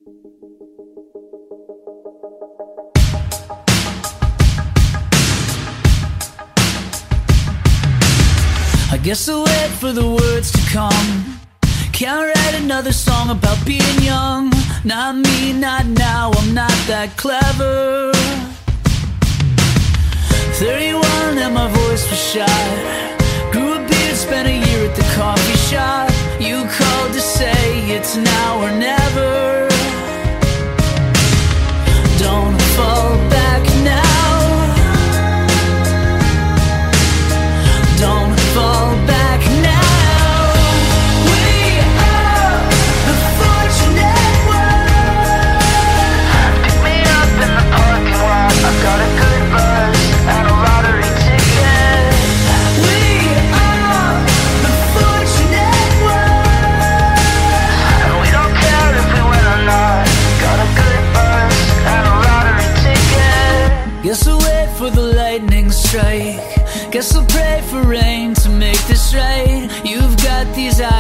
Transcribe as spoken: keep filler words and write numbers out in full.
I guess I'll wait for the words to come. Can't write another song about being young. Not me, not now, I'm not that clever. Thirty-one and my voice was shot. Grew a beard, spent a year at the coffee shop. You called to say it's now or never. Don't fall back now. Don't fall back now. We are the fortunate ones. Pick me up in the parking lot. I've got a good buzz and a lottery ticket. We are the fortunate ones, and we don't care if we win or not. Got a good buzz and a lottery ticket. Guess I'll wait for the lightning strike. Guess I'll pray for rain to make this right. You've got these eyes